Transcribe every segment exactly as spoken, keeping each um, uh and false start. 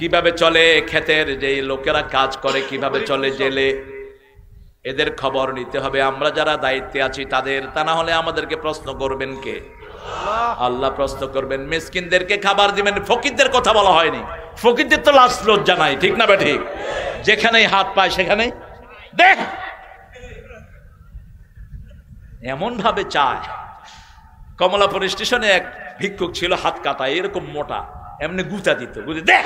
কিভাবে চলে ক্ষেতের যে লোকেরা কাজ করে, কিভাবে চলে জেলে, এদের খবর নিতে হবে। আমরা যারা দায়িত্বে আছি তাদের, তা না হলে আমাদেরকে প্রশ্ন করবেন কে? আল্লাহ প্রশ্ন করবেন। মিসকিনদেরকে খাবার দিবেন। ফকিরদের কথা বলা হয়নি, ফকিরদের তো লাশ লজ্জা নাই, ঠিক না ঠিক? যেখানেই হাত পায় সেখানেই দেখ, এমন ভাবে চায়। কমলাপুর স্টেশনে এক ভিক্ষুক ছিল, হাত কাটা, এরকম মোটা, এমনি গুতা দিত, গুতে দেখ।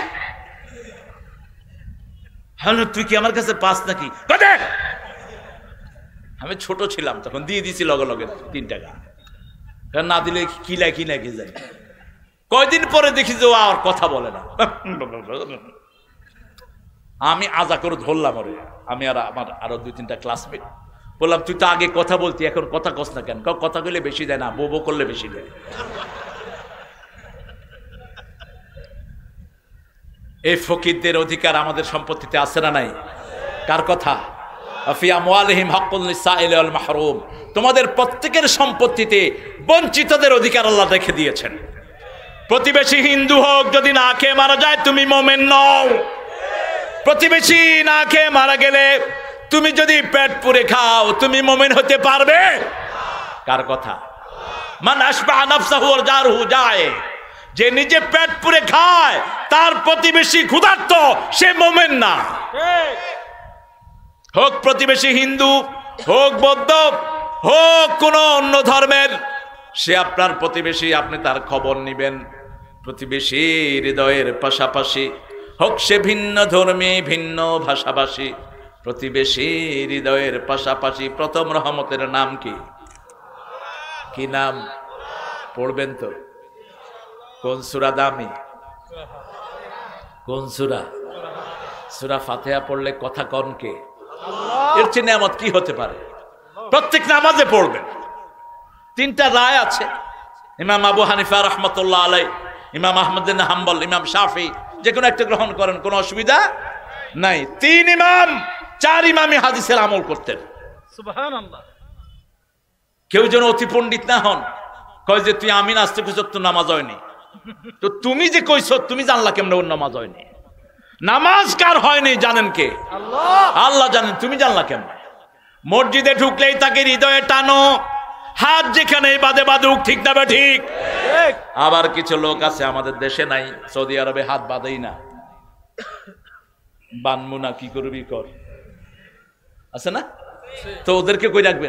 হ্যালো, তুই কি আমার কাছে পাস নাকি? দেখ, আমি ছোট ছিলাম তখন, দিয়ে দিছি লগে লগে তিন টাকা, না দিলে কিলা কিনা কি যায়। কয়দিন পরে দেখি যে ও আর কথা বলে না। আমি আজা করে ধরলাম ওরে, আমি আর আমার আরো দুই তিনটা ক্লাসমেট, বললাম তুই তো আগে কথা বলতি, এখন কথা কস না কেন? কথা কইলে বেশি দেয় না, বো বো করলে বেশি দেয়। এই ফকিরদের অধিকার আমাদের সম্পত্তিতে আছে না নাই? কার কথা? ফি আমওয়ালিহিম হাক্কুল লিসাইল ওয়াল মাহরুম। তোমাদের প্রত্যেকের সম্পত্তিতে বঞ্চিতদের অধিকার আল্লাহ রেখে দিয়েছেন। প্রতিবেশী হিন্দু হোক, যদি না খেয়ে মারা যায় তুমি মুমিন নও। প্রতিবেশী না খেয়ে মারা গেলে তুমি যদি পেট পুরে খাও তুমি মুমিন হতে পারবে? কার কথা? মান আশবা নাফসাহু ওয়া জারহু যায়। যে নিজে পেট পুরে খায় তার প্রতিবেশী ক্ষুধার্ত, সে মুমিন না। হোক প্রতিবেশী হিন্দু, হোক বৌদ্ধ, হোক কোন অন্য ধর্মের, সে আপনার প্রতিবেশী, আপনি তার খবর নিবেন। প্রতিবেশী হৃদয়ের পাশাপাশি, হোক সে ভিন্ন ধর্মী, ভিন্ন ভাষাভাষী, প্রতিবেশী হৃদয়ের পাশাপাশি। প্রথম রহমতের নাম কি? কি নাম? পড়বেন তো? কোন সূরা দামি? কোন সূরা? সূরা ফাতিহা পড়লে কথা কন কে? এর চেয়ে নিয়ামত কি হতে পারে? প্রত্যেক নামাজে পড়বেন। তিনটা রায় আছে, ইমাম আবু হানিফা রাহমাতুল্লাহ আলাইহি, ইমাম আহমদ বিন হাম্বল, ইমাম শাফি, যে কোনো একটা গ্রহণ করেন, কোনো অসুবিধা নাই। তিন ইমাম, চার ইমামই হাদিসের আমল করতেন। সুবহানাল্লাহ। কেউ যেন অতি পণ্ডিত না হন, কয় যে তুই আমিন আসতে কইছ তো নামাজ হয়নি। তো তুমি যে কইছ, তুমি জানলা কেমনে ওর নামাজ হয়নি? নামাজ কার হয়নি জানেন কে? আল্লাহ। আল্লাহ জানেন, তুমি জানলা কেমন? মসজিদে ঢুকলেই তাকে হৃদয়ে টানো, হাত যেখানে বাদে বাদুক, ঠিক না ঠিক? আবার কিছু লোক আছে আমাদের দেশে নাই, সৌদি আরবে হাত বাঁধেই না। বানমু না, কি করবি কর, আছে না? তো ওদেরকে কই রাখবেন?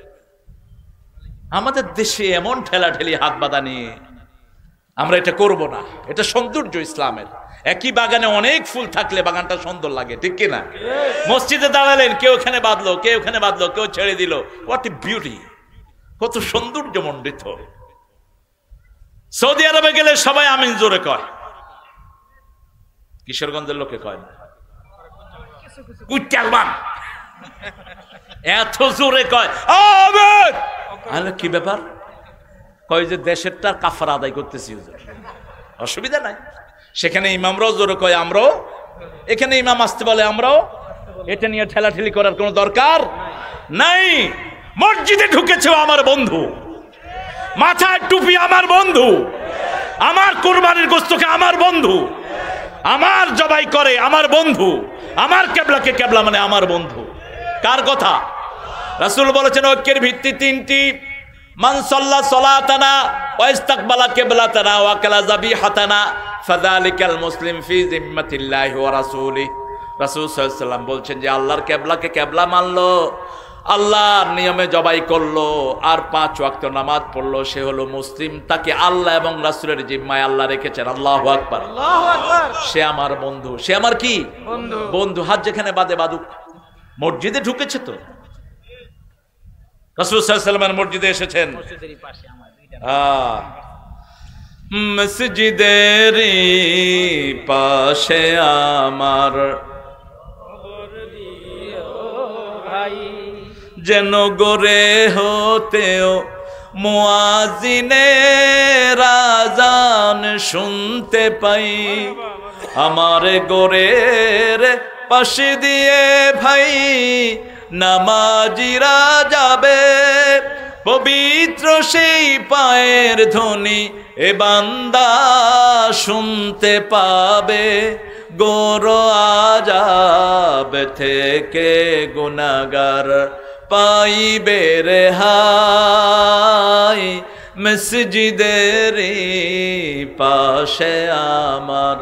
আমাদের দেশে এমন ঠেলা ঠেলি হাত বাঁধা নিয়ে আমরা এটা করব না। এটা সৌন্দর্য ইসলামের। একই বাগানে অনেক ফুল থাকলে বাগানটা সুন্দর লাগে, ঠিক কিনা? মসজিদে দাঁড়ালেন, কেউ এখানে বাঁধলো, কেউ এখানে বাঁধলো, কেউ ছেড়ে দিল, হোয়াট এ বিউটি, কত সৌন্দর্য মণ্ডিত। সৌদি আরবে গেলে সবাই আমিন জোরে কয়, কিশোরগঞ্জের লোকে কয় না, এত জোরে কয় আমিন। আরে কি ব্যাপার? কয় যে দেশেরটা কাফারা আদায় করতেছি, অসুবিধা নাই। সেখানে ইমামরাও জোরে কয়, আমরাও এখানে ইমাম আসতে বলে, আমরাও। এটা নিয়ে ঠেলাঠেলি করার কোনো দরকার নাই। মসজিদে ঢুকেছে আমার বন্ধু, মাথায় টুপি আমার বন্ধু, আমার কুরবানির গোশতকে আমার বন্ধু, আমার জবাই করে আমার বন্ধু, আমার কেবলাকে কেবলা মানে আমার বন্ধু। কার কথা? রাসূল বলেছেন ঐক্যের ভিত্তি তিনটি। মান সাল্লা সালাতানা ওয়া ইস্তাকবালা কিবলাতানা ওয়া কালা যাবিহাতানা ফাযালিকাল মুসলিম ফি জিম্মাতিল্লাহি ওয়া রাসূলিহি। রাসূল সাল্লাল্লাহু আলাইহি ওয়াসাল্লাম বলছেন যে আল্লাহর কেবলাকে কেবলা মানলো, আল্লাহর নিয়মে জবাই করলো, আর পাঁচ ওয়াক্ত নামাজ পড়লো, সে হলো মুসলিম। তাকে আল্লাহ এবং রাসূলের জিম্মায় আল্লাহ রেখেছেন। আল্লাহু আকবার, আল্লাহু আকবার। সে আমার বন্ধু, সে আমার কি বন্ধু? বন্ধু। হাত যেখানে বাদে বাদুক। মসজিদে ঢুকেছে তো, রাসূল সাল্লাল্লাহু আলাইহি ওয়াসাল্লাম মসজিদে এসেছেন। মসজিদের পাশে আমার যেন গড়ে হতেও মুয়াজ্জিনের আযান শুনতে পাই। আমার গড়ের পাশে দিয়ে ভাই নামাজিরা যাবে, পবিত্র সেই পায়ের ধ্বনি এ বান্দা শুনতে পাবে। গোর আযাব থেকে গুনাহগার পাইবে রেহাই মসজিদের পাশে আমার।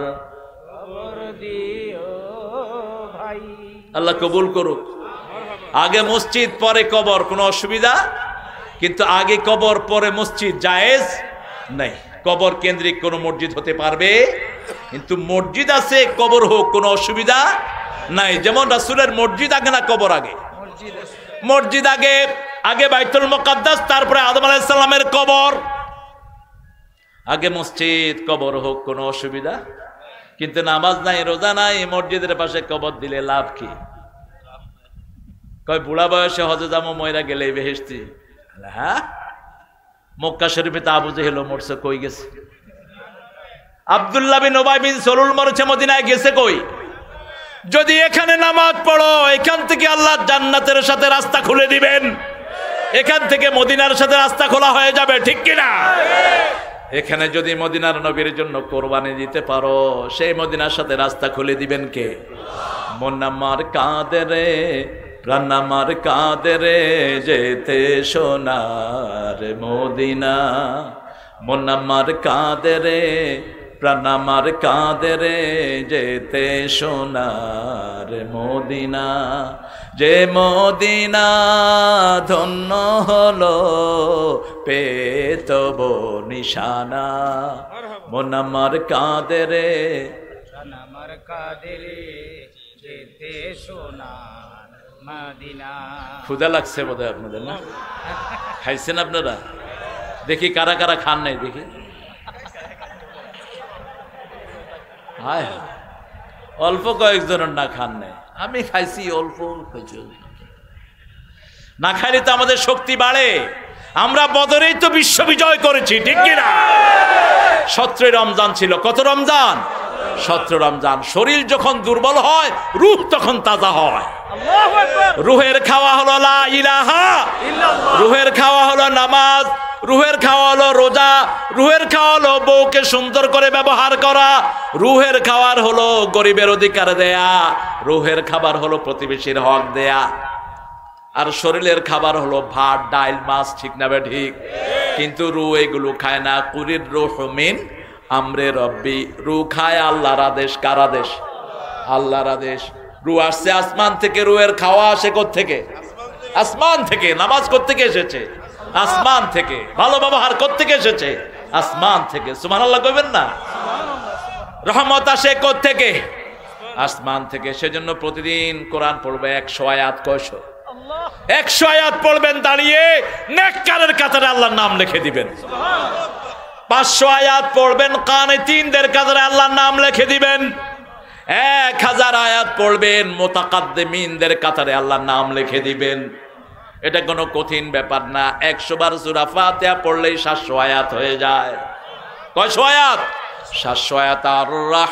আল্লাহ কবুল করুক। আগে মসজিদ পরে কবর, কোনো অসুবিধা, কিন্তু আগে কবর পরে মসজিদ জায়েজ নাই। কবর কেন্দ্রিক কোন মসজিদ হতে পারবে, কিন্তু মসজিদ আছে কবর হোক, কোনো অসুবিধা নাই। যেমন রাসূলের মসজিদ আগে না কবর আগে? মসজিদ আগে, আগে বাইতুল মুকাদ্দাস, তারপরে আদম আলাইহিস সালামের কবর, আগে মসজিদ কবর হোক, কোনো অসুবিধা। কিন্তু নামাজ নাই, রোজা নাই, মসজিদের পাশে কবর দিলে লাভ কি? কয় বুড়া বয়সে হজে যাবো, ময়রা গেলে বেহেশতি। হ্যাঁ, মক্কা শরীফে তো আবু জেহেল মরছে, কই গেছে? আব্দুল্লাহ বিন উবাই বিন সলুল মরছে, মদিনায় গেছে কই? যদি এখানে নামাজ পড়ো, এখান থেকে আল্লাহ জান্নাতের সাথে রাস্তা খুলে দিবেন, এখান থেকে মদিনার সাথে রাস্তা খোলা হয়ে যাবে, ঠিক কিনা? এখানে যদি মদিনার নবীর জন্য কোরবানি দিতে পারো, সেই মদিনার সাথে রাস্তা খুলে দিবেন কে? মন আমার কাঁদে রে, প্রাণ আমার কাঁদে রে, যেতে সোনার মদিনা। মন আমার কাঁদে রে, প্রাণ আমার কাঁদে রে, যেতে সোনার মদিনা। যে মদিনা ধন্য হলো পেতব নিশানা। মন আমার কাঁদে রে, প্রাণ আমার কাঁদে রে, যেতে সোনার মদিনা। ক্ষুধা লাগছে বোধহয় আপনাদের, না? খাইছেন আপনারা? দেখি কারা কারা খান নাই, দেখি। হায়, অল্প কয়েকজনের না খান নাই, আমি খাইছি, অল্প খাইছি। না খাইলে তো আমাদের শক্তি বাড়ে। আমরা বদরেই তো বিশ্ব বিজয় করেছি, ঠিক কিনা? সতেরো রমজান ছিল। কত রমজান? সতেরো রমজান। শরীর যখন দুর্বল হয়, রূহ তখন তাজা হয়। রুহের খাওয়া হলো লা ইলাহা ইল্লাল্লাহ, রুহের খাওয়া হলো নামাজ, রুহের খাওয়া হলো রোজা, রুহের খাওয়া হলো বউকে সুন্দর করে ব্যবহার করা, রুহের খাবার হলো গরিবের অধিকার দেয়া, রুহের খাবার হলো প্রতিবেশীর হক দেয়া। আর শরীরের খাবার হলো ভাত, ডাল, মাছ, ঠিক না ঠিক? কিন্তু রু এগুলো খায় না। কুরির রূহ মিন আমরে রব্বি, রু খায় আল্লাহর আদেশ। কার আদেশ? আল্লাহর আদেশ। রু আসছে আসমান থেকে। রুহের খাওয়া আসে কোত্থেকে? আসমান থেকে। নামাজ কোত্থেকে এসেছে? আসমান থেকে। ভালো ব্যবহার কোত্থেকে এসেছে? আসমান থেকে। সুবহানাল্লাহ কইবেন না? রহমত আসে কোত্থেকে? আসমান থেকে। সেজন্য প্রতিদিন কোরআন পড়বে একশো আয়াত। কয়শো? একশো আয়াত পড়বেন দাঁড়িয়ে, নেককারের কাতারে আল্লাহর নাম লিখে দিবেন। পাঁচশো আয়াত পড়বেন, কানিতিনদের কাতারে আল্লাহর নাম লিখে দিবেন। এক হাজার আয়াত পড়বেন, মুতাকাদ্দিমিনদের কাতারে আল্লাহর নাম লিখে দিবেন। এটা কোনো কঠিন ব্যাপার না। একশো বার সূরা ফাতিহা পড়লেই সাতশো আয়াত হয়ে যায়। কয়শো আয়াত? সাতশো আয়াত। আর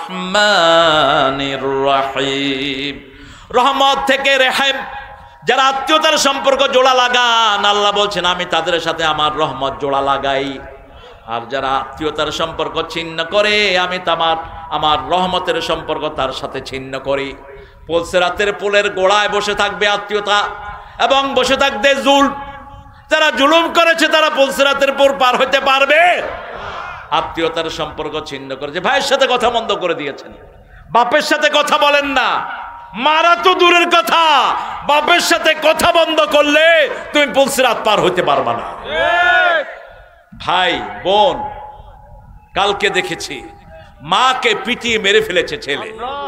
রহমানির রহিম, রহমত থেকে রেহেম। যারা আত্মীয়তার সম্পর্ক জোড়া লাগান, আল্লাহ বলছেন আমি তাদের সাথে আমার রহমত জোড়া লাগাই। আর যারা আত্মীয়তার সম্পর্ক ছিন্ন করে, আমি তামার আমার রহমতের সম্পর্ক তার সাথে ছিন্ন করি। পুলসিরাতের পুলের গোড়ায় বসে থাকবে আত্মীয়তা, এবং বসে থাকবে জুল। যারা জুলুম করেছে তারা পুলসিরাতের পুল পার হইতে পারবে? আত্মীয়তার সম্পর্ক ছিন্ন করেছে। ভাইয়ের সাথে কথা বন্ধ করে দিয়েছেন, বাপের সাথে কথা বলেন না। মারা তো দূরের কথা, বাপের সাথে কথা বন্ধ করলে তুমি পুলসিরাত পার হইতে পারবা না। ভাই বোন, কালকে দেখেছি মাকে পিটিয়ে মেরে ফেলেছে ছেলে।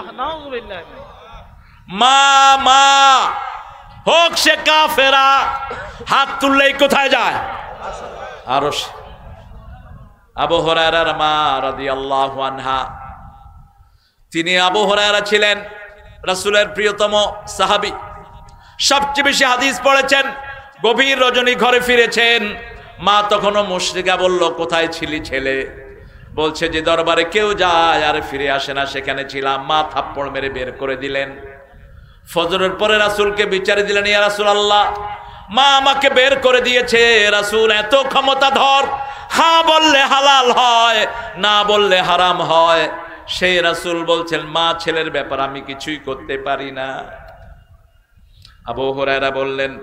মা মা হোক সে কাফেরা, হাত তুললেই কোথায় যায়? আরো আবু হুরায়রার মা রাদিয়াল্লাহু আনহা, তিনি আবু হুরায়রা ছিলেন রাসূলের প্রিয়তম সাহাবী, সবচেয়ে বেশি হাদিস পড়েছেন। গভীর রজনী ঘরে ফিরেছেন, মা তখনও মুশরিকা। বলল কোথায় ছিলি ছেলে? বলছে যে দরবারে কেউ যায় আর ফিরে আসে না, সেখানে ছিলাম। মা থাপ্পড় মেরে বের করে দিলেন। ফজরের পরে রাসূলকে বিচারে দিলেন, ইয়া রাসূলুল্লাহ, মা আমাকে বের করে দিয়েছে। রাসূল এত ক্ষমতাধর, হ্যাঁ বললে হালাল হয়, না বললে হারাম হয়। সেই রাসূল বলছেন মা ছেলের ব্যাপার আমি কিছুই করতে পারি না। আবু হুরায়রা বললেন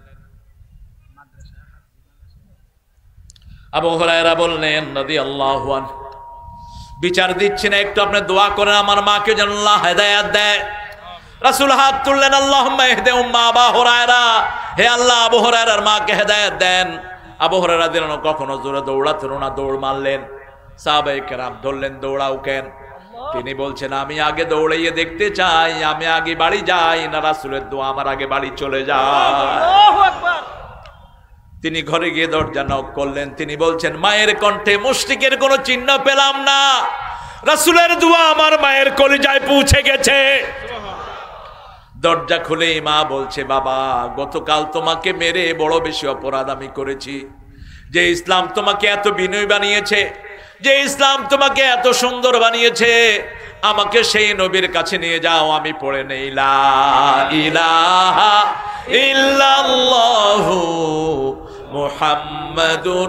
আবু হুরায়রা বললেন রাদিয়াল্লাহু আনহু, বিচার দিচ্ছি না, একটু আপনি দোয়া করেন আমার মাকে যেন আল্লাহ হেদায়েত দেয়। রাসূল হাত তুললেন, আল্লাহুম্মা ইহদি উম্মা আবু হুরায়রা, হে আল্লাহ আবু হুরায়রার মাকে হেদায়েত দেন। আবু হুরায়রা দিলেন, কখনো জোরে দৌড়াতেন না, দৌড় মারলেন। সাহাবায়ে কেরাম ধরলেন, দৌড়াও কেন? তিনি বলছেন আমি আগে দৌড়াইয়ে দেখতে চাই, আমি আগে বাড়ি যাই না, রাসূলের দোয়া আমার আগে বাড়ি চলে যায়। আল্লাহু আকবার। তিনি ঘরে গিয়ে দরজা নক করলেন। তিনি বলছেন মায়ের কণ্ঠে মুশরিকের কোনো চিহ্ন পেলাম না, রাসূলের দোয়া আমার মায়ের কলিজায় পৌঁছে গেছে। দরজা খুলে মা বলছে, বাবা গতকাল তোমাকে মেরে বড় বেশি অপরাধ আমি করেছি। যে ইসলাম তোমাকে এত বিনয় বানিয়েছে, যে ইসলাম তোমাকে এত সুন্দর বানিয়েছে, আমাকে সেই নবীর কাছে নিয়ে যাও, আমি পড়ে নেই লা ইলাহা ইল্লাল্লাহু মুহাম্মাদুর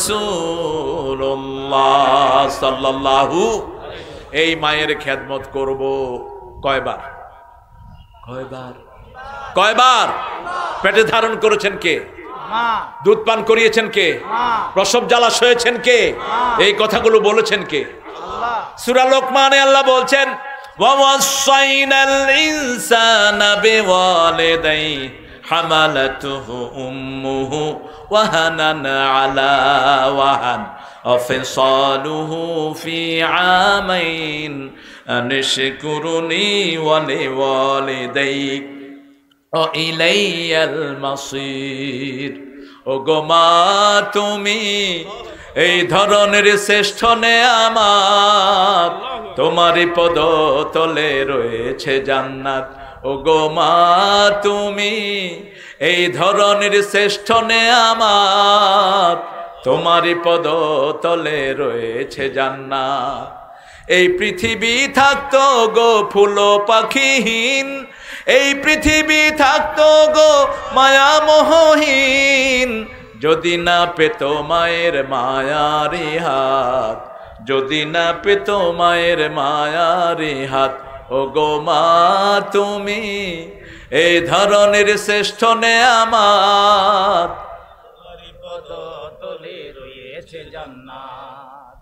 রাসূলুল্লাহ সাল্লাল্লাহু। এই মায়ের খেদমত করব কয়বার কয়বার কয়বার? পেটে ধারণ করেছেন কে? মা। দুধ পান করিয়েছেন কে? মা। প্রসব জ্বালা সয়েছেন কে? এই কথাগুলো বলেছেন কে? আল্লাহ। সূরা লোকমানে আল্লাহ বলছেন ওয়া ওয়াসাইনাল ইনসানা বিওয়ালিদাইহি হামালাতুহু উম্মুহু ওয়াহানান আলা ওয়াহান ওয়াফিসালুহু ফি আমাইন আনশকুরুনি ওয়া লিওয়ালিদাইক ও ইলাইয়াল মাসির। ও গো মা তুমি এই ধরনের শ্রেষ্ঠ নেয়ামত, তোমারই পদতলে রয়েছে জান্নাত। ও গো মা তুমি এই ধরনের শ্রেষ্ঠ নেয়ামত, তোমারই পদতলে রয়েছে জান্নাত। এই পৃথিবী থাকতো গো ফুল পাখিহীন, এই পৃথিবী থাকতো গো মায়া মোহহীন, যদি না পেত মায়ের মায়ারি হাত, যদি না পেত মায়ের মায়ারি হাত। ও গো মা তুমি এই ধরনের শ্রেষ্ঠ নেয়ামত, তোমারই পদতলে রয়েছে জান্নাত।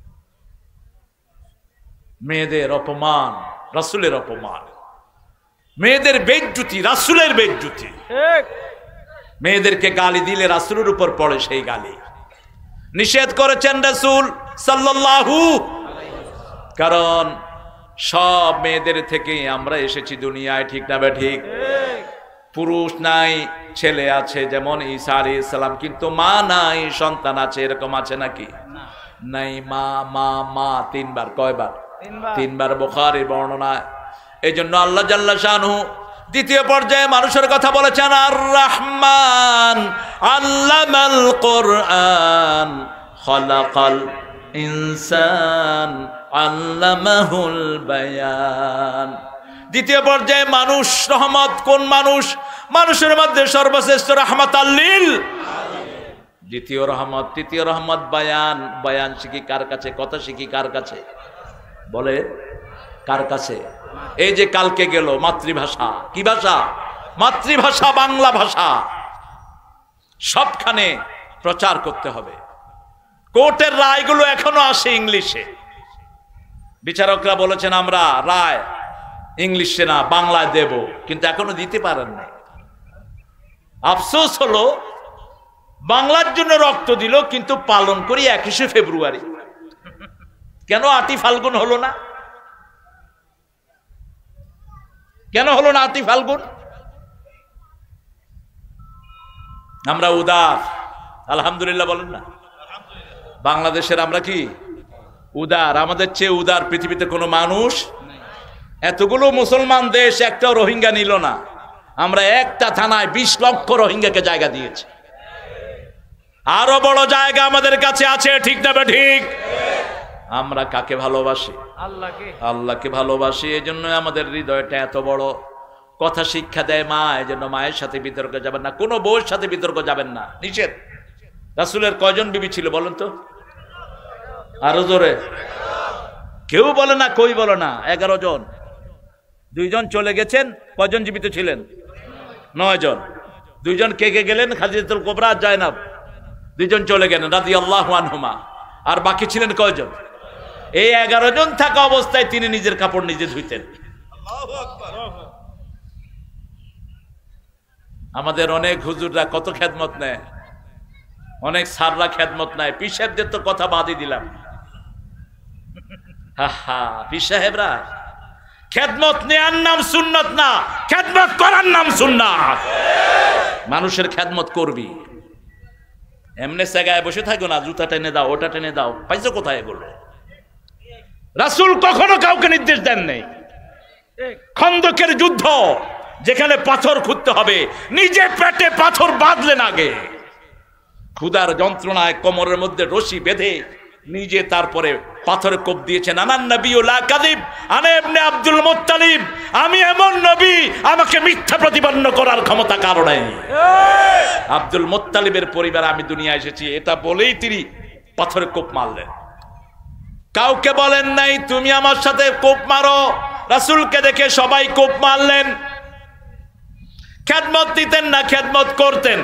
মেয়েদের অপমান রাসূলের অপমান, মেয়েদের বেইজ্জতি রাসূলের বেইজ্জতি। মেয়েদেরকে গালি দিলে রাসূলের উপর পড়ে সেই গালি। নিষেধ করেছেন রাসূল সাল্লাল্লাহু, কারণ সব মেয়েদের থেকে আমরা এসেছি দুনিয়ায়, ঠিক না বে ঠিক? পুরুষ নাই, ছেলে আছে যেমন ঈসা আলাইহিস সালাম, কিন্তু মা নাই, সন্তান আছে, এরকম আছে নাকি? নাই। মা মা মা তিনবার। কয়বার? তিনবার বুখারীর বর্ণনায়। এই জন্য আল্লাহ জাল্লা শানহু দ্বিতীয় পর্যায়ে মানুষের কথা বলেছেন আর রহমান আল্লামাল কোরআন খালাকাল ইনসান আল্লামাহুল বায়ান। দ্বিতীয় পর্যায়ে মানুষ রহমত। কোন মানুষ? মানুষের মধ্যে সর্বশ্রেষ্ঠ রাহমাতাল লিল দ্বিতীয় রহমত। তৃতীয় রহমত বায়ান। বায়ান শিখি কার কাছে? কথা শিখি কার কাছে? বলে কার কাছে? এই যে কালকে গেল মাতৃভাষা, কি ভাষা? মাতৃভাষা, বাংলা ভাষা। সবখানে প্রচার করতে হবে। কোর্টের রায়গুলো এখনো আসে ইংলিশে। বিচারকরা বলেছেন আমরা রায় ইংলিশে না বাংলায় দেব, কিন্তু এখনো দিতে পারেন না। আফসোস হলো বাংলার জন্য রক্ত দিল, কিন্তু পালন করি একুশে ফেব্রুয়ারি। কেন আটি ফাল্গুন হলো না? কেন হলো না আতি ফাল্গুন? আমরা উদার, আলহামদুলিল্লাহ বলেন না? বাংলাদেশের আমরা কি উদার? আমাদের চেয়ে উদার পৃথিবীতে কোনো মানুষ। এতগুলো মুসলমান দেশ একটাও রোহিঙ্গা নিল না। আমরা একটা থানায় বিশ লক্ষ রোহিঙ্গাকে জায়গা দিয়েছি। আরো বড় জায়গা আমাদের কাছে আছে, ঠিক না ঠিক? আমরা কাকে ভালোবাসি? আল্লাহকে। আল্লাহকে ভালোবাসি, এই জন্য আমাদের হৃদয়টা এত বড়। কথা শিক্ষা দেয় মা, এই জন্য মায়ের সাথে বিতর্ক যাবেন না, কোনো বউয়ের সাথে বিতর্ক যাবেন না, নিষেধ। রাসূলের কয়জন বিবি ছিল বলেন তো? আরো জোরে। কেউ বলে না, কই বলে না, এগারো জন। দুইজন চলে গেছেন, কয়জন জীবিত ছিলেন? নয় জন। দুইজন কে কে গেলেন? খাদিজাতুল কুবরা আর জায়নাব, দুইজন চলে গেলেন রাদিয়াল্লাহু আনহুমা। আর বাকি ছিলেন কয়জন? এই এগারো জন থাকা অবস্থায় তিনি নিজের কাপড় নিজে ধুইতেন। আমাদের অনেক হুজুররা কত খেদমত নেয়, অনেক সাররা খেদমত নেয়। পীর সাহেবদের তো কথা বাদই দিলাম। হা হা, পীর সাহেবরা খেদমত নেয়ার নাম সুন্নত না, খেদমত করার নাম সুন্নাত। মানুষের খেদমত করবি, এমনি জায়গায় বসে থাকো না, জুতা টেনে দাও, ওটা টেনে দাও, পাইছো কোথায় এগুলো? রাসূল কখনো কাউকে নির্দেশ দেন নাই। খন্দকের যুদ্ধ, যেখানে পাথর খুঁড়তে হবে, নিজে পেটে পাথর বাঁধলেন আগে, ক্ষুধার যন্ত্রণায় কোমরের মধ্যে রশি বেঁধে নিজে তারপরে পাথরে কোপ দিয়েছেন। আনান নবী লা কাযিব আনা ইবনে আব্দুল মুত্তালিব, আমি এমন নবী, আমাকে মিথ্যা প্রতিপন্ন করার ক্ষমতা কারো নাই। আব্দুল মুত্তালিবের পরিবার আমি দুনিয়ায় এসেছি, এটা বলেই তিনি পাথরে কোপ মারলেন। কাউকে বলেন নাই তুমি আমার সাথে কোপ মারো, রাসূলকে দেখে সবাই কোপ মারলেন। খেদমত দিতেন না, খেদমত করতেন।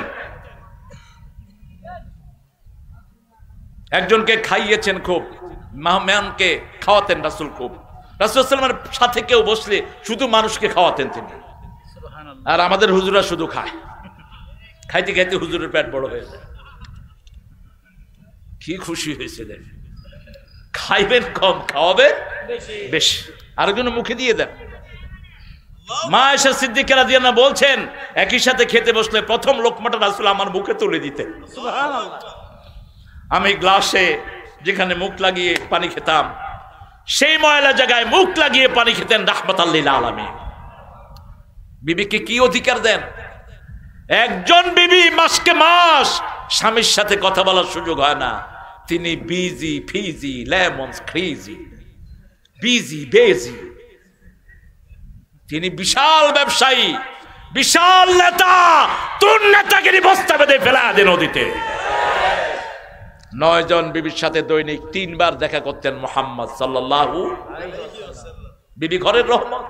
একজনকে খাইয়েছেন খুব, মেহমানকে খাওয়াতেন রাসূল খুব। রাসূল সাল্লাল্লাহু আলাইহি ওয়াসাল্লামের সাথে কেউ বসলে শুধু মানুষকে খাওয়াতেন তিনি। আর আমাদের হুজুররা শুধু খায়, খাইতে খাইতে হুজুরের পেট বড় হয়ে যায়। কি খুশি হয়েছে দেখ, খাইবেন কম, খাওয়াবেন বেশি, আরেকজন মুখে দিয়ে দেন। মা আয়েশা সিদ্দিকা রাদিয়াল্লাহু আনহা বলছেন, একই সাথে খেতে বসলে প্রথম লোকমাটা রাসূল আমার মুখে তুলে দিতেন। সুবহানাল্লাহ। আমি গ্লাসে যেখানে মুখ লাগিয়ে পানি খেতাম, সেই ময়লা জায়গায় মুখ লাগিয়ে পানি খেতেন রাহমাতাল লিল আলামিন। বিবিকে কি অধিকার দেন? একজন বিবি মাসকে মাস স্বামীর সাথে কথা বলার সুযোগ হয় না, তিনি busy fizzy lemons crazy, busy বেজি। তিনি বিশাল ব্যবসায়ী, বিশাল নেতা, তোর নেতাগিরি বস্তা বেঁধে ফেলা দেন নদীতে। নয় জন বিবির সাথে দৈনিক তিনবার দেখা করতেন মুহাম্মদ সাল্লাল্লাহু আলাইহি ওয়াসাল্লাম। বিবি ঘরের রহমত।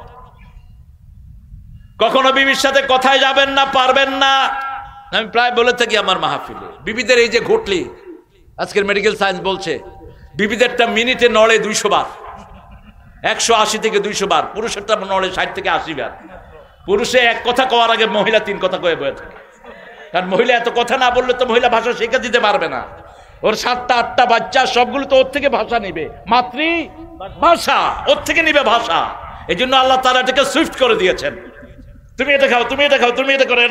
কখনো বিবির সাথে কথায় যাবেন না, পারবেন না। আমি প্রায় বলে থাকি আমার মাহফিলে, বিবিদের এই যে ঘটলি, আজকের মেডিকেল সায়েন্স বলছে বিবিদেরটা মিনিটে নড়ে দুইশো বার, একশো আশি থেকে দুইশো বার। পুরুষেরটা নড়ে ষাট থেকে আশি বার। পুরুষে এক কথা কওয়ার আগে মহিলা তিন কথা কয়ে বয়ে থাকে, কারণ মহিলা এত কথা না বললে তো মহিলা ভাষা শিখে দিতে পারবে না। ওর সাতটা আটটা বাচ্চা, সবগুলো তো ওর থেকে ভাষা নিবে, মাতৃ ভাষা ওর থেকে নিবে ভাষা। এই জন্য আল্লাহ তাআলা এটাকে সুইফট করে দিয়েছেন, তুমি এটা খাও, তুমি এটা খাও, তুমি এটা করো।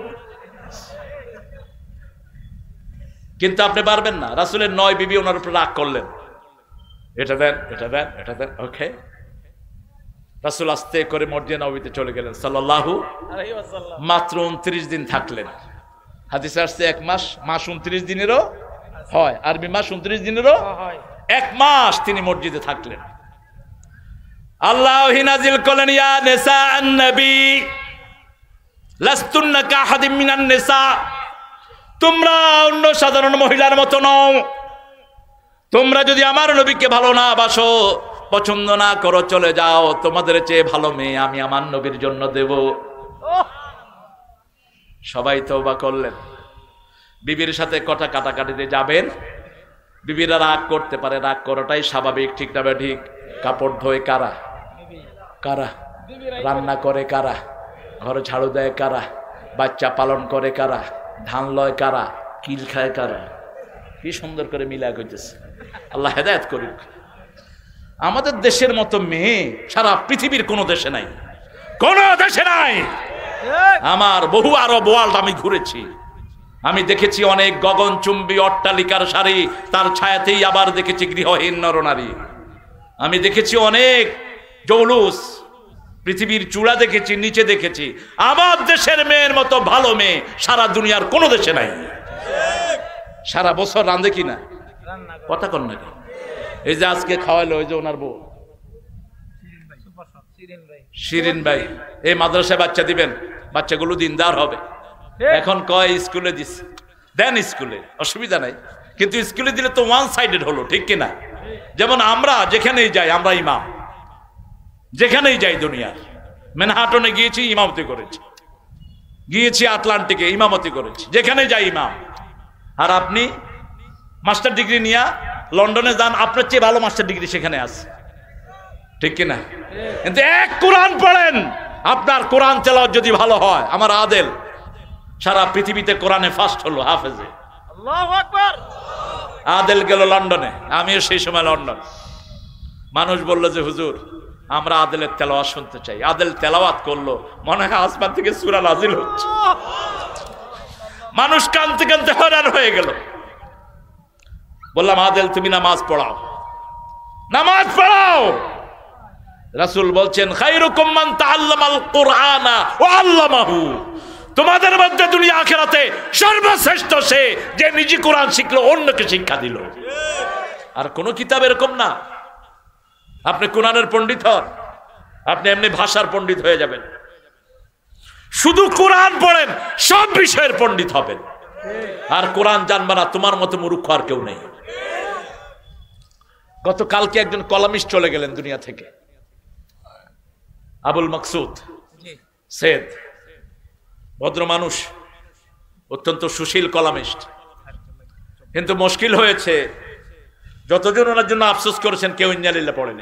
কিন্তু আপনি পারবেন না। রাসূলের নয় বিবি ওনার উপর রাগ করলেন, এটা দেন, এটা দেন, এটা দেন, ওকে। রাসূল আস্তে করে মসজিদে নববীতে চলে গেলেন সাল্লাল্লাহু আলাইহি ওয়াসাল্লাম। মাত্র উনত্রিশ দিন থাকলেন। হাদিসে আসছে এক মাস, মাস উনত্রিশ দিনেরও হয়, আরবি মাস উনত্রিশ দিনেরও হয়। এক মাস তিনি মসজিদে থাকলেন। আল্লাহ নাজিল করলেন, ইয়া নিসা আন-নবী লাস্তুন্না কাহাদিম মিনান নিসা, তোমরা অন্য সাধারণ মহিলার মতো নও। তোমরা যদি আমার নবীকে ভালো না বাসো, পছন্দ না করো, চলে যাও। তোমাদের চেয়ে ভালো মেয়ে আমি আমার নবীর জন্য দেব। সবাই তওবা করলেন। বিবির সাথে কথা কাটাকাটিতে যাবেন, বিবিরা রাগ করতে পারে, রাগ করাটাই স্বাভাবিক, ঠিক না? ঠিক। কাপড় ধোয় কারা? কারা? রান্না করে কারা? ঘরে ঝাড়ু দেয় কারা? বাচ্চা পালন করে কারা? ধান লয় কারা? কিল খায় কারা? কি সুন্দর করে মিলা কইতেছে। আল্লাহ হেদায়েত করুক। আমাদের দেশের মতো মেয়ে সারা পৃথিবীর কোনো দেশে নাই, কোনো দেশে নাই। আমার বহু আরব ওয়ার্ল্ড আমি ঘুরেছি, আমি দেখেছি অনেক গগনচুম্বী অট্টালিকার সারি, তার ছায়াতেই আবার দেখেছি গৃহহীন নরনারী। আমি দেখেছি অনেক জৌলুস, পৃথিবীর চূড়া দেখেছি, নিচে দেখেছি। আমার দেশের মেয়ের মতো ভালো মেয়ে সারা দুনিয়ার কোনো দেশে নাই। সারা বছর রাঁধে কিনা, কথা কন নাকি? এই যে আজকে খাওয়াইলো, ওই যে ওনার বউ শিরিন ভাই, এই মাদ্রাসায় বাচ্চা দিবেন, বাচ্চাগুলো দিনদার হবে। এখন কয় স্কুলে দিস, দেন স্কুলে, অসুবিধা নাই, কিন্তু স্কুলে দিলে তো ওয়ান সাইডেড হলো, ঠিক কিনা? যেমন আমরা যেখানেই যাই আমরা ইমাম, যেখানেই যাই দুনিয়ার। ম্যানহাটনে গিয়েছি ইমামতি করেছি, গিয়েছি আটলান্টিকে ইমামতি করেছি, যেখানে যাই ইমাম। আর আপনি মাস্টার ডিগ্রি নিয়ে লন্ডনে যান, আপনার চেয়ে ভালো মাস্টার ডিগ্রি সেখানে আছে, ঠিক কিনা? কিন্তু এক কোরআন পড়েন, আপনার কোরআন তেলাওয়াত যদি ভালো হয়, আমার আদেল সারা পৃথিবীতে কোরআনে ফার্স্ট হলো হাফেজে। আল্লাহু আকবার। আদেল গেল লন্ডনে, আমিও সেই সময় লন্ডন। মানুষ বলল যে হুজুর আমরা আদেলের তেলাওয়াত শুনতে চাই। আদেল তেলাওয়াত করলো, মনে হয় আসমান থেকে সূরা নাজিল হচ্ছে। মানুষ কাঁদতে কাঁদতে হয়রান হয়ে গেল। বললাম আদেল তুমি নামাজ পড়াও, নামাজ পড়াও। রাসূল বলছেন খায়রুকুম মান তাআল্লামাল কুরআনা ওয়া আল্লামাহু, তোমাদের মধ্যে দুনিয়া আখিরাতে সর্বশ্রেষ্ঠ সে যে নিজে কোরআন শিখলো অন্যকে শিক্ষা দিল। আর কোন কিতাব এরকম না আপনি কোরআনের পণ্ডিত হন, আপনি এমনি ভাষার পণ্ডিত হয়ে যাবেন। শুধু কোরআন পড়েন, সব বিষয়ের পণ্ডিত হবেন। আর কোরআন জানবা না, তোমার মতো মূর্খ আর কেউ নেই। গতকালকে একজন কলামিস্ট চলে গেলেন দুনিয়া থেকে, আবুল মাকসুদ সেদ, ভদ্র মানুষ, অত্যন্ত সুশীল কলামিস্ট। কিন্তু মুশকিল হয়েছে, যতজন ওনার জন্য আফসোস করেছেন কেউ ইন্নালিল্লাহ পড়েনি।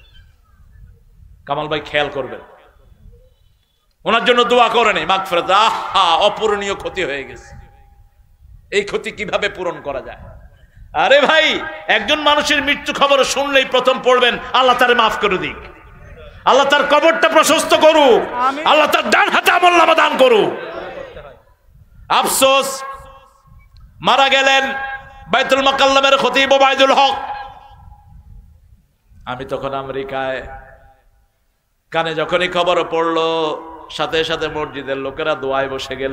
কামাল ভাই খেয়াল করবেন, ওনার জন্য দোয়া করেনি মাগফিরাত। আহা, অপূরণীয় ক্ষতি হয়ে গেছে। এই ক্ষতি কিভাবে পূরণ করা যায়? আরে ভাই, একজন মানুষের মৃত্যু খবর শুনলেই প্রথম পড়বেন আল্লাহ তারে মাফ করে দিক, আল্লাহ তার কবরটা প্রশস্ত করুক, আল্লাহ তার ডান হাতে আমলনামা দান করুক। আফসোস, মারা গেলেন বাইতুল মুকাল্লামের খতিব ওবায়দুল হক। আমি তখন আমেরিকায়, কানে যখনই খবর পড়লো সাথে সাথে মসজিদের লোকেরা দোয়ায় বসে গেল।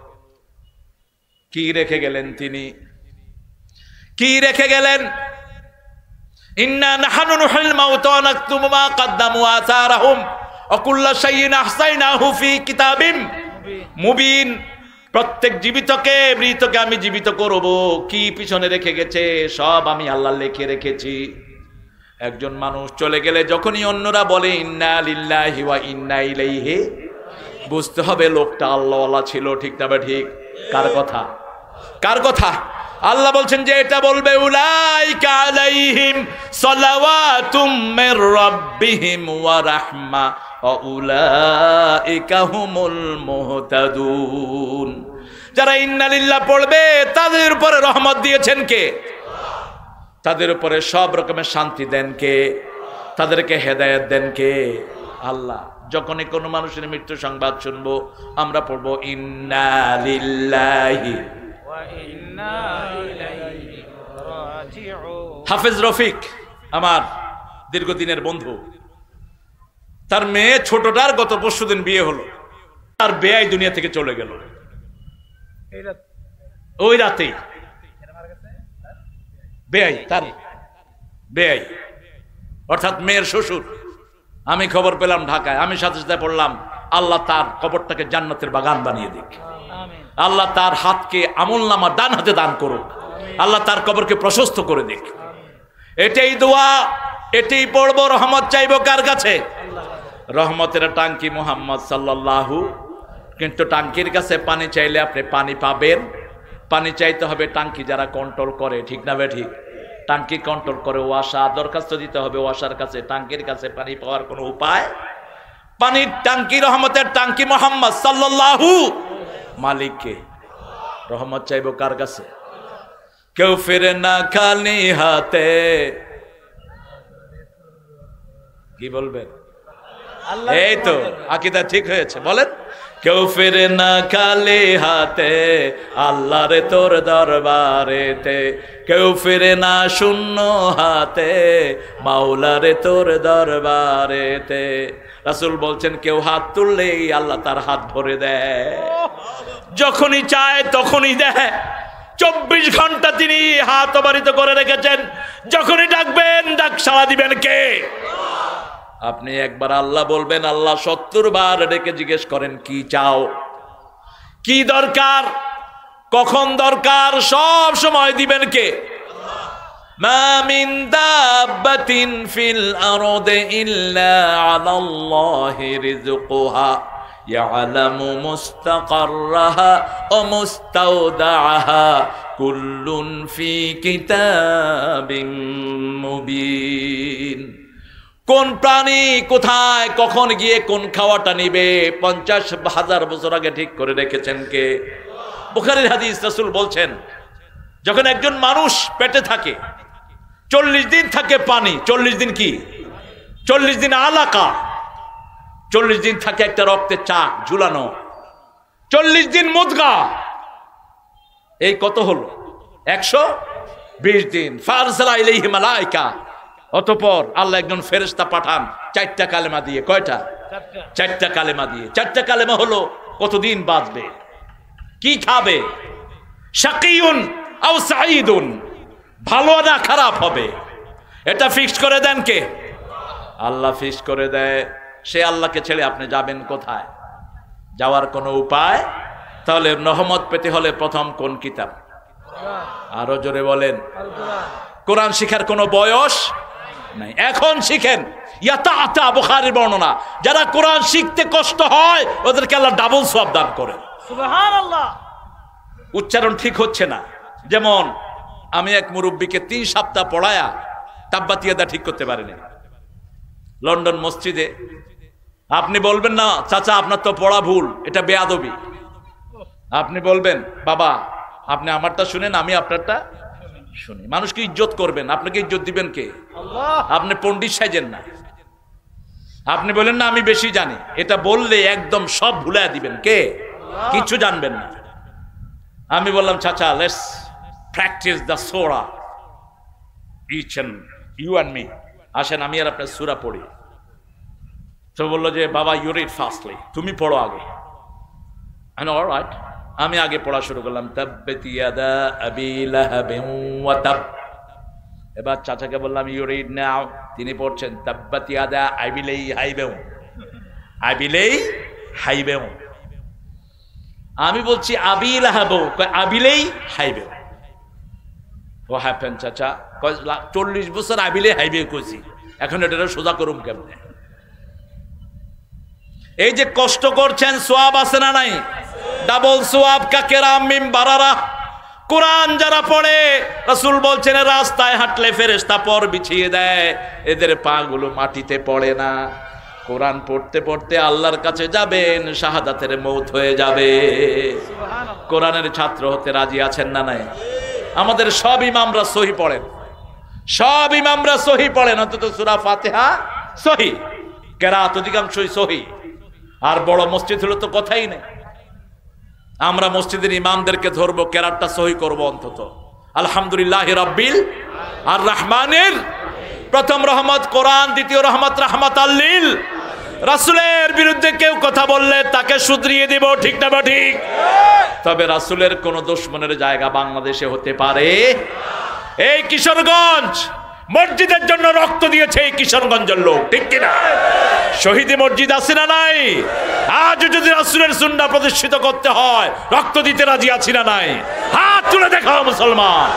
কি রেখে গেলেন তিনি, কি রেখে গেলেন? ইন্না নাহনু নুহিল মাউতা ওয়া নাকতুমু মা কদ্দামু ওয়া আসারহুম ওয়া কুল্লা শাইইন আহসাইনাহু ফি কিতাবিম মুবিন। প্রত্যেক জীবিতকে মৃতকে আমি জীবিত করব, কি পিছনে রেখে গেছে সব আমি আল্লাহ লিখে রেখেছি। একজন মানুষ চলে গেলে যখনই অন্যরা বলে ইন্না লিল্লাহি ওয়া ইন্না ইলাইহি, বুঝতে হবে লোকটা আল্লাহওয়ালা ছিল, ঠিক না? ঠিক। কার কথা? কার কথা? আল্লাহ বলছেন যে এটা বলবে উলাইকা আলাইহিম সালাওয়াতুম মির রাব্বিহিম ওয়া রাহমা ওয়া উলাইকা হুমুল মুহতাদুন। যারা ইন্না লিল্লাহ পড়বে তাদের উপরে রহমত দিয়েছেন কে? তাদের উপরে সব রকমের শান্তি দেন কে? তাদেরকে হেদায়েত দেন কে? আল্লাহ। যখনই কোনো মানুষের মৃত্যু সংবাদ শুনবো আমরা পড়বো ইন্না লিল্লাহি ওয়া ইন্না ইলাইহি রাজিউন। হাফেজ রফিক আমার দীর্ঘদিনের বন্ধু, তার মেয়ে ছোটটার গত পরশুদিন বিয়ে হলো, তার বেয়াই দুনিয়া থেকে চলে গেল ওই রাতেই। বেয়াই, তার বেয়াই অর্থাৎ মেয়ের শ্বশুর। আমি খবর পেলাম ঢাকায়, আমি সাথে সাথে পড়লাম আল্লাহ তার কবরটাকে জান্নাতের বাগান বানিয়ে দিক, আল্লাহ তার হাতকে আমলনামা ডান হাতে দান করুক, আল্লাহ তার কবরকে প্রশস্ত করে দিক। এটাই দোয়া, এটাই পড়বো। রহমত চাইবো কার কাছে? রহমতের টাঙ্কি মুহাম্মদ সাল্লাল্লাহু। কিন্তু টাঙ্কির কাছে পানি চাইলে আপনি পানি পাবেন। পানি চাইতে হবে টাঙ্কি যারা কন্ট্রোল করে, ঠিক না বে ঠিক? টাঙ্কি কন্ট্রোল করে ওয়াসা, দরখাস্ত দিতে হবে ওয়াসার কাছে। টাঙ্কির কাছে পানি পাওয়ার কোনো উপায়? পানির টাঙ্কি, রহমতের টাঙ্কি মুহাম্মদ সাল্লাল্লাহু। মালিককে রহমত চাইবো কার কাছে? কেউ ফিরে না খালি হাতে। কি বলবেন? এই তো আকীদা ঠিক হয়েছে, বলেন। কেউ ফিরে না খালি হাতে আল্লাহরে তোর দরবারেতে, কেউ ফিরে না শূন্য হাতে মাওলারে তোর দরবারেতে। রাসূল বলছেন কেউ হাত তুললেই আল্লাহ তার হাত ভরে দেয়, যখনই চায় তখনই দেয়। চব্বিশ ঘন্টা তিনি হাত অবারিত করে রেখেছেন, যখনই ডাকবেন ডাক সাড়া দিবেন কে? আপনি একবার আল্লাহ বলবেন, আল্লাহ সত্তর বার ডেকে জিজ্ঞেস করেন কি চাও, কি দরকার, কখন দরকার, সব সময় দিবেন কে? মা মিন দাব্বাতিন ফিল আরদি ইল্লা আলাল্লাহি রিজকুহা ইয়ালামু মুস্তাকাররাহা ওয়া মুস্তাওদাআহা কুল্লুন ফি কিতাবিম মুবিন। কোন প্রাণী কোথায় কখন গিয়ে কোন খাওয়াটা নিবে পঞ্চাশ হাজার বছর আগে ঠিক করে রেখেছেন কে? বুখারীর হাদিস, রাসূল বলছেন যখন একজন মানুষ পেটে থাকে চল্লিশ দিন থাকে পানি, চল্লিশ দিন কি চল্লিশ দিন আলাকা, চল্লিশ দিন থাকে একটা রক্তের চাক ঝুলানো, চল্লিশ দিন মুদগা, এই কত হলো একশো বিশ দিন। ফারসালা ইলাইহি মালাইকা, অতঃপর আল্লাহ একজন ফেরেশতা পাঠান চারটা কালেমা দিয়ে। কয়টা? চারটা কালেমা দিয়ে। চারটা কালেমা হলো কতদিন বাঁচবে, কি খাবে, শাকিউন আও সাঈদুন, ভালো না খারাপ হবে, এটা ফিক্স করে দেন কে? আল্লাহ ফিক্স করে দেয়। সে আল্লাহকে ছেড়ে আপনি যাবেন কোথায়? যাওয়ার কোনো উপায়? তাহলে রহমত পেতে হলে প্রথম কোন কিতাব? আরো জোরে বলেন। কোরআন শিখার কোনো বয়স নাই, এখন শিখেন। ইয়াতা বুখারীর বর্ণনা, যারা কোরআন শিখতে কষ্ট হয় ওদেরকে আল্লাহ ডাবল সওয়াব দান করেন। সুবহানাল্লাহ। উচ্চারণ ঠিক হচ্ছে না, যেমন আমি এক মুরব্বীকে তিন সপ্তাহ পড়ায়া তাব্বাত ইয়াদা ঠিক করতে পারিনি লন্ডন মসজিদে। আপনি বলবেন না চাচা আপনার তো পড়া ভুল, এটা বেয়াদবি। আপনি বলবেন বাবা আপনি আমারটা শুনেন, আমি আপনারটা শুনি। মানুষকে ইজ্জত করবেন, আপনাকে ইজ্জত দিবেন কে? আল্লাহ। আপনি পণ্ডিত সাজেন না, আপনি বলেন না আমি বেশি জানি, এটা বললে একদম সব ভুলাইয়া দিবেন কে? কিছু জানবেন না। আমি বললাম চাচা let's practise the Surah each and you and me, আসেন আমি আর আপনার সূরা পড়ি। তো বললো যে বাবা ইউ রিড ফাস্টলি, তুমি পড়ো আগে। I know, alright. আমি আগে পড়া শুরু করলাম, তাব্বাত ইয়াদা আবি লাহাবিন ওয়া তাব। এবার চাচাকে বললাম ইউ রিড নাও, তিনি পড়ছেন তাব্বাত ইয়াদা আবিলাই হাইবেউ, আবিলাই হাইবেউ। আমি বলছি আবি লাহাবু, আবিলাই হাইবেউ। ও হ্যাপেন চাচা, চল্লিশ বছর আবিলে হাইবে কইছি, এখন এটা সোজা করুম কেমনে? এই যে কষ্ট করছেন সওয়াব আছে না নাই? ডাবল সওয়াব। কাকেরাম মিম বারারা, কোরআন যারা পড়ে রাসূল বলছেন রাস্তায় হাঁটলে ফেরেশতা পর বিছিয়ে দেয়, এদের পা গুলো মাটিতে পড়ে না। কোরআন পড়তে পড়তে আল্লাহর কাছে যাবেন, শাহাদাতের মৌত হয়ে যাবে। সুবহানাল্লাহ। কোরআনের ছাত্র হতে রাজি আছেন না নাই? আমাদের সব ইমামরা সহি পড়েন, সব ইমামরা সহি পড়েন, অন্তত সূরা ফাতিহা সহি, কেরাত অধিকাংশই সহি। আর বড় মসজিদ হলো তো কথাই নেই। আমরা মসজিদের ইমামদেরকে ধরবো, কেরাতটা সহি করব অন্তত। আলহামদুলিল্লাহি রাব্বিল আর রহমানের, প্রথম রহমত কোরআন, দ্বিতীয় রহমত রাহমাতাল লিল। রাসূলের বিরুদ্ধে কেউ কথা বললে তাকে শুধরিয়ে দিব, ঠিক না ঠিক? তবে রাসূলের কোন দুশমনের জায়গা বাংলাদেশে হতে পারে? এই কিশোরগঞ্জ মসজিদের জন্য রক্ত দিয়েছে এই কিশোরগঞ্জের লোক, ঠিক কিনা? শহীদি মসজিদ আছে না নাই? আজ যদি রাসূলের সুন্নাহ প্রতিষ্ঠিত করতে হয় রক্ত দিতে রাজি আছি না নাই? হাত তুলে দেখাও মুসলমান।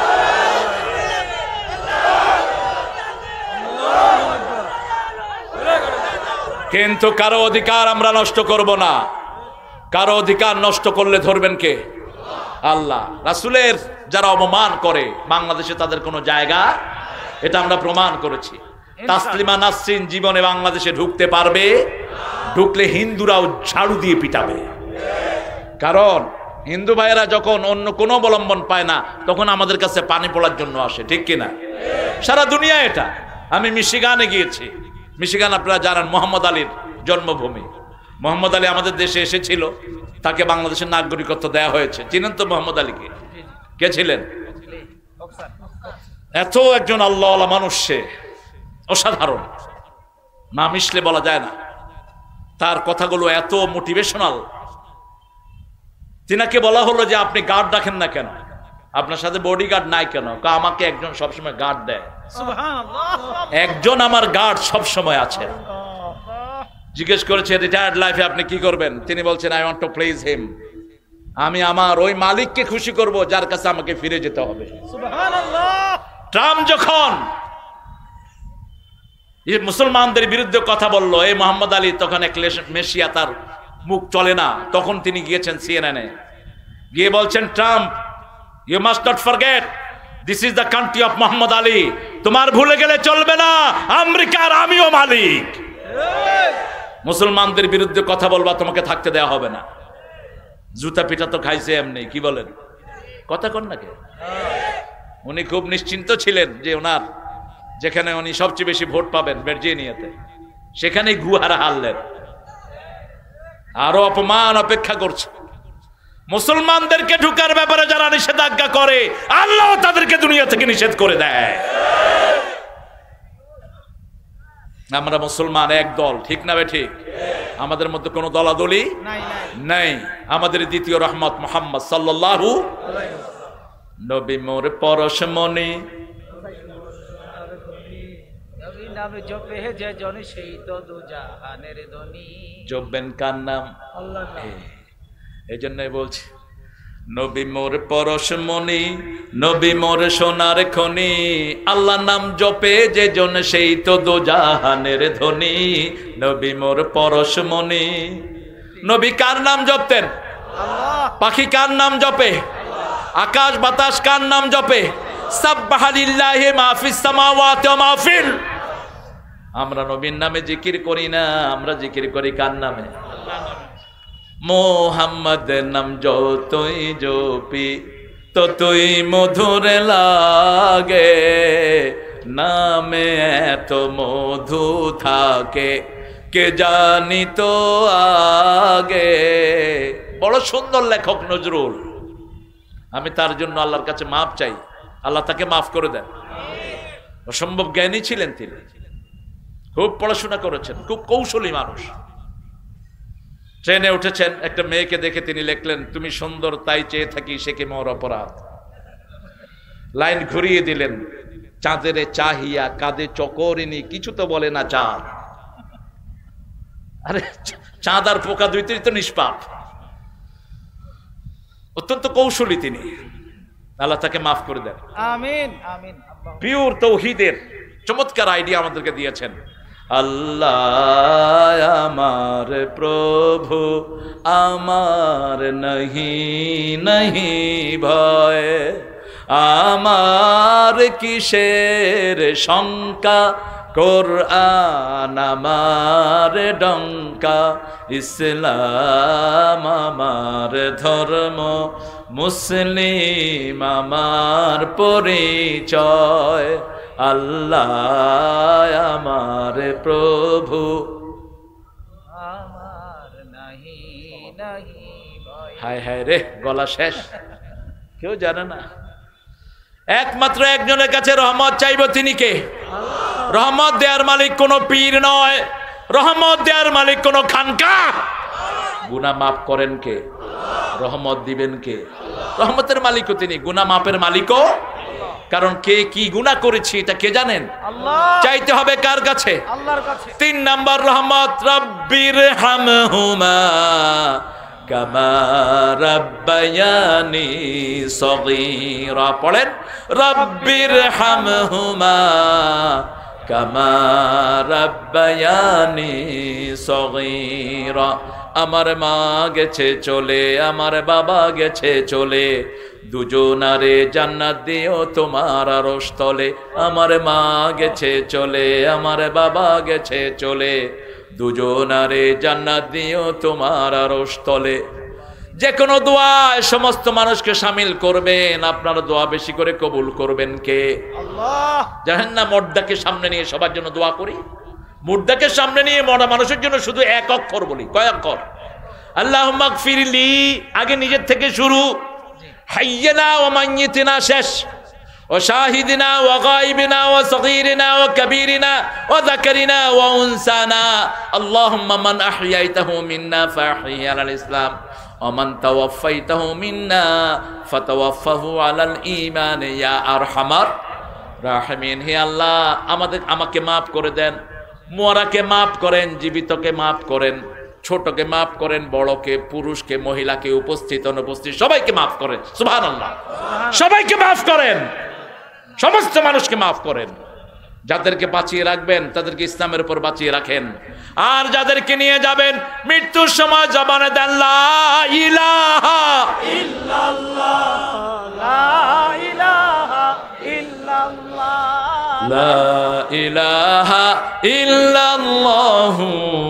কিন্তু কারো অধিকার আমরা নষ্ট করব না। কারো অধিকার নষ্ট করলে ধরবেন কে? আল্লাহ। রাসূলের যারা অপমান করে বাংলাদেশে তাদের কোনো জায়গা, এটা আমরা প্রমাণ করেছি। তাসলিমা নাসরিন জীবনে বাংলাদেশে ঢুকতে পারবে? ঢুকলে হিন্দুরাও ঝাড়ু দিয়ে পিটাবে। কারণ হিন্দু ভাইয়েরা যখন অন্য কোনো অবলম্বন পায় না তখন আমাদের কাছে পানি পড়ার জন্য আসে, ঠিক কিনা? সারা দুনিয়া এটা। আমি মিশিগানে গিয়েছি, মিশিগান আপনারা জানেন মোহাম্মদ আলীর জন্মভূমি। মোহাম্মদ আলী আমাদের দেশে এসেছিল, তাকে বাংলাদেশের নাগরিকত্ব দেয়া হয়েছে। চিনেন তো মোহাম্মদ আলীকে? কে ছিলেন? এত একজন আল্লাহওয়ালা মানুষ, সে অসাধারণ, না মিশলে বলা যায় না। তার কথাগুলো এত মোটিভেশনাল। তিনাকে বলা হলো যে আপনি গার্ড রাখেন না কেন, আপনার সাথে বডি গার্ড নাই কেন? আমাকে একজন সবসময় গার্ড দেয়। একজন আমার গার্ড সব সময় আছে। জিজ্ঞেস করেছে রিটায়ার্ড লাইফে আপনি কি করবেন? তিনি বলছেন I want to please him, আমি আমার ওই মালিককে খুশি করব যার কাছে আমাকে ফিরে যেতে হবে। সুবহানাল্লাহ। ট্রাম্প যখন মুসলমানদের বিরুদ্ধে কথা বলল, এই মোহাম্মদ আলী তখন এক মেশিয়া, তার মুখ চলে না, তখন তিনি গিয়েছেন সিএনএনে, গিয়ে বলছেন, Trump, you must not forget this is the country of Muhammad Ali, তোমার ভুলে গেলে চলবে না, আমেরিকার আমিও মালিক। মুসলমানদের বিরুদ্ধে কথা বলবা, তোমাকে থাকতে দেওয়া হবে না। জুতা পিঠা তো খাইছে এমনি, কি বলেন, কথা কন নাকি? উনি খুব নিশ্চিন্ত ছিলেন যে ওনার যেখানে উনি সবচেয়ে বেশি ভোট পাবেন ভার্জিনিয়াতে, সেখানেই গুহারা হারলেন। আরো অপমান অপেক্ষা করছে। মুসলমানদেরকে ঢুকার ব্যাপারে যারা নিষেধাজ্ঞা করে, আল্লাহ তাদেরকে দুনিয়া থেকে নিষেধ করে দেয়। আমরা মুসলমান এক দল, ঠিক না ঠিক? আমাদের মধ্যে কোনো দলাদলি নাই। আমাদের দ্বিতীয় রহমত মুহাম্মদ সাল্লাল্লাহু আলাইহি ওয়াসাল্লাম। নবী মোর পরশমণি, নবী নামে জপে যে জন সেই তো দুজাহানের ধনী। জপবেন কার নাম? আল্লাহর নাম। এই জন্যই বলছি, নবী মোর পরশমণি, নবী মোর সোনার খনি, আল্লাহ নাম জপে যে জন সেই তো দোজাহানের ধনী। নবী মোর পরশমণি। নবী কার নাম জপতেন? পাখি কার নাম জপে? আকাশ বাতাস কার নাম জপে? সাব্বাহা লিল্লাহি মা ফিস সামাওয়াতি ওয়া মা ফিল। আমরা নবীর নামে জিকির করি না, আমরা জিকির করি কার নামে? মোহাম্মদ নাম যতই জপি ততই মধুর লাগে, নামে এত মধু থাকে কে জানি তো আগে। বড় সুন্দর লেখক নজরুল। আমি তার জন্য আল্লাহর কাছে মাফ চাই, আল্লাহ তাকে মাফ করে দেন। অসম্ভব জ্ঞানী ছিলেন তিনি, খুব পড়াশোনা করেছেন, খুব কৌশলী মানুষ। ট্রেনে উঠেছেন, একটা মেয়েকে দেখে তিনি লিখলেন, তুমি সুন্দর তাই চেয়ে থাকি সে কি মোর অপরাধ। লাইন ঘুরিয়ে দিলেন, চাঁদেরে চাহিয়া কাঁদে চকরিনী কিছু তো বলে না চাঁদ। আরে চাঁদ আর পোকা দুইটাই তো নিষ্পাপ। অত্যন্ত কৌশলী তিনি, আল্লাহ তাকে মাফ করে দেন। আমিন আমিন। পিওর তৌহিদের চমৎকার আইডিয়া আমাদেরকে দিয়েছেন। আল্লাহ আমার প্রভু, আমার নহি নহি ভয়, আমার কিসের শঙ্কা, কোরআন আমার ডঙ্কা, ইসলাম আমার ধর্ম, মুসলিম আমার পরিচয়। আল্লাহ আমার প্রভু, আমার নাহি নাহি ভয়। হায় হায় রে, গলা শেষ, কেউ জানে না। একমাত্র একজনের কাছে রহমত চাইব, তিনি কে? রহমত দেয়ার মালিক কোন পীর নয়, রহমত দেয়ার মালিক কোন খানকা। গুনাহ মাফ করেন কে? রহমত দিবেন কে? রহমতের মালিকও তিনি, গুনাহ মাফের মালিকও। কারণ কে কি গুনাহ করেছি এটা কে জানেন? আল্লাহ। চাইতে হবে কার কাছে? আল্লাহর কাছে। তিন নাম্বার রহমত, রব্বির হামহুমা কামা রাব্বায়ানি সগীরা। পড়েন, রব্বির হামহুমা কামা রাব্বায়ানি সগীরা। আমার মা গেছে চলে, আমার বাবা গেছে চলে, দুজনারে জান্নাত দিও তোমার আরশ তলে। আমার মা গেছে চলে, আমার বাবা গেছে চলে, দুজনারে জান্নাত দিও তোমার আরশ তলে। যে কোনো দোয়ায় সমস্ত মানুষকে শামিল করবেন, আপনার দোয়া বেশি করে কবুল করবেন কে? আল্লাহ। জানেন না, মুর্দাকে সামনে নিয়ে সবার জন্য দোয়া করি, মুর্দাকে সামনে নিয়ে মরা মানুষের জন্য শুধু এক অক্ষর বলি। কয় অক্ষর? আল্লাহুম্মা গফিরলি, আগে নিজের থেকে শুরু, হাইয়িনা ওয়া মাইয়িতিনা শেষ, ও শাহিদিনা ওয়া গায়বিনা ওয়া সগীরিনা ওয়া কাবীরিনা ওয়া যাকারিনা ওয়া উনসানা। আল্লাহুম্মা মান আহইয়াইতাহু মিন্না ফাহইহি আলাল ইসলাম ওয়া মান তাওয়াফাইতাহু মিন্না ফাতাওয়াফাহু আলাল ঈমান ইয়া আরহামার রাহিমিন। হে আল্লাহ, আমাদের আমাকে মাফ করে দেন, মরাকে মাফ করেন, জীবিতকে মাফ করেন, ছোটকে মাফ করেন, বড়কে, পুরুষকে, মহিলাকে, উপস্থিত অনুপস্থিত সবাইকে মাফ করেন। সুবহানাল্লাহ, সবাইকে মাফ করেন। সমস্ত মানুষকে মাফ করেন। যাদেরকে বাঁচিয়ে রাখবেন তাদেরকে ইসলামের উপর বাঁচিয়ে রাখেন, আর যাদেরকে নিয়ে যাবেন মৃত্যুর সময় জবানে দেন লা ইলাহা ইল্লাল্লাহ, লা ইলাহা ইল্লাল্লাহ, লা ইলাহা ইল্লাল্লাহু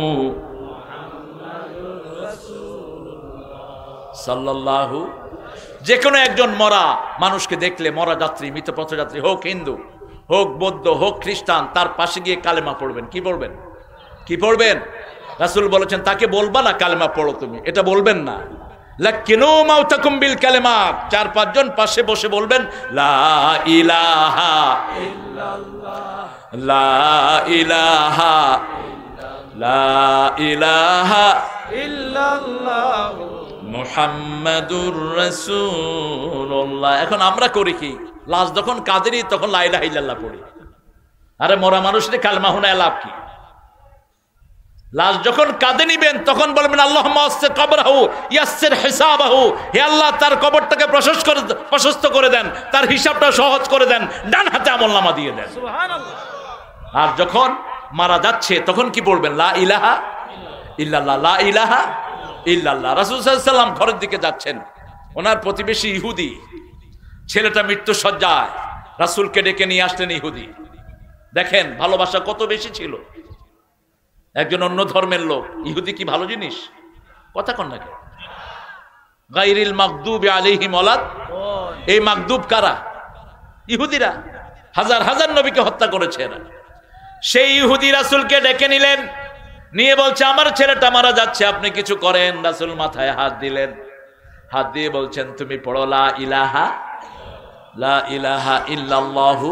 মুহাম্মাদুর রাসূলুল্লাহ সাল্লাল্লাহু। যে কোনো একজন মরা মানুষকে দেখলে, মরা যাত্রী, মৃত পথযাত্রী হোক হিন্দু হোক বৌদ্ধ হোক খ্রিস্টান, তার পাশে গিয়ে কালেমা পড়বেন। কি পড়বেন? কি পড়বেন? রাসূল বলেছেন তাকে বলবা না কালেমা পড়ো তুমি, এটা বলবেন না। লাকিনু মাউতাকুম বিল কালিমাত, চার পাঁচজন পাশে বসে বলবেন লা ইলাহা ইল্লাল্লাহ, লা ইলাহা লা ইলাহা ইল্লাল্লাহ মুহাম্মাদুর রাসূলুল্লাহ। এখন আমরা করি কি? লাশ যখন কাঁদেনি তখন লা ইলাহা ইল্লাল্লাহ পড়ি। আরে মরা মানুষের কালেমা হুনায় লাভ কি? লাশ যখন কাঁদে নিবেন তখন বলবেন আল্লাহুম্মা ওয়াসসির কবরাহু ইয়াসসির হিসাবাহু, হে আল্লাহ তার কবরটাকে প্রশস্ত করে প্রশস্ত করে দেন, তার হিসাবটা সহজ করে দেন, ডান হাতে আমলনামা দিয়ে দেন। সুবহানাল্লাহ। আর যখন মারা যাচ্ছে তখন কি পড়বেন? লা ইলাহা ইল্লাল্লাহ, লা ইলাহা ইল্লাল্লাহ। রাসূল সাল্লাল্লাহু আলাইহি ওয়াসাল্লাম ঘরের দিকে যাচ্ছেন, ওনার প্রতিবেশী ইহুদি ছেলেটা মৃত্যু সজ্জায়, রাসূলকে ডেকে নিয়ে আসলেন ইহুদি। দেখেন ভালোবাসা কত বেশি ছিল। একজন অন্য ধর্মের লোক, ইহুদি কি ভালো জিনিস? কথা কন নাকি? গায়রিল মাগদুবি আলাইহিম ওয়ালাদ, এই মাগদুব কারা? ইহুদিরা। হাজার হাজার নবীকে হত্যা করেছে এরা। সেই ইহুদি রাসূলকে ডেকে নিলেন, নিয়ে বলছে আমার ছেলেটা মারা যাচ্ছে, আপনি কিছু করেন। রাসূল মাথায় হাত দিলেন, হাত দিয়ে বলছেন তুমি পড়ো লা ইলাহা লা ইলাহা ইল্লাল্লাহু।